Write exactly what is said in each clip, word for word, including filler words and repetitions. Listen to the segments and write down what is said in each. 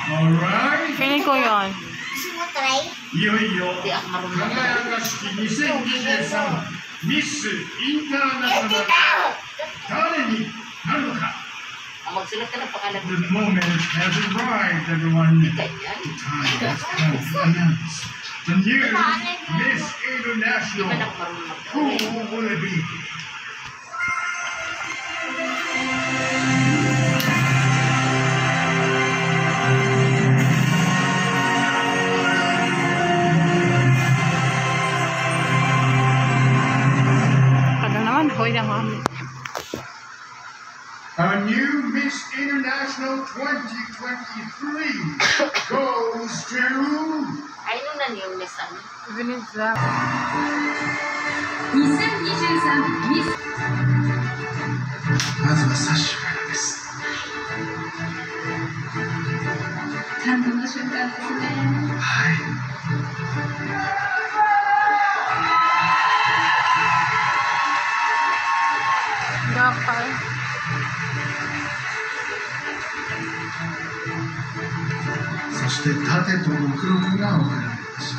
Feeling ko yun. いよいよ輝かしきにせんにじゅうさんミスインターナショナル誰になるのか。 The moment has arrived, everyone. The time has come to announce the new Miss International. Who will it be? Our new Miss International twenty twenty-three goes to Venezuela. にせんにじゅうさんミス。 まずはサッシュからです。 感動の瞬間ですね。 はい。 そして盾と目録が贈られました。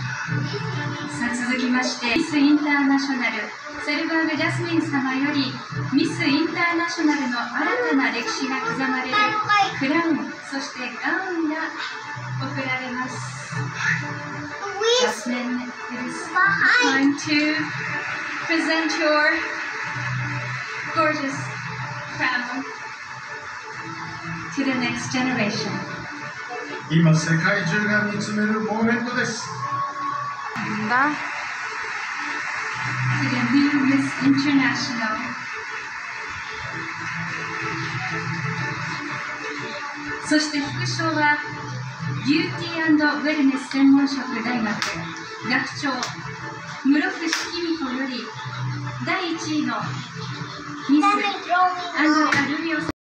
さあ続きましてミスインターナショナルセルバーグ・ジャスミン様よりミスインターナショナルの新たな歴史が刻まれるクラウンそしてガウンが贈られます。ジャスミン it is time to present your gorgeous crown to the next generation. 今世界中が見つめるモーメントです。 Da. To the new Miss International. そして副賞はビューティー&ウェルネス専門職大学学長室伏公子よりだいいちいのミスアンドレア・ルビオ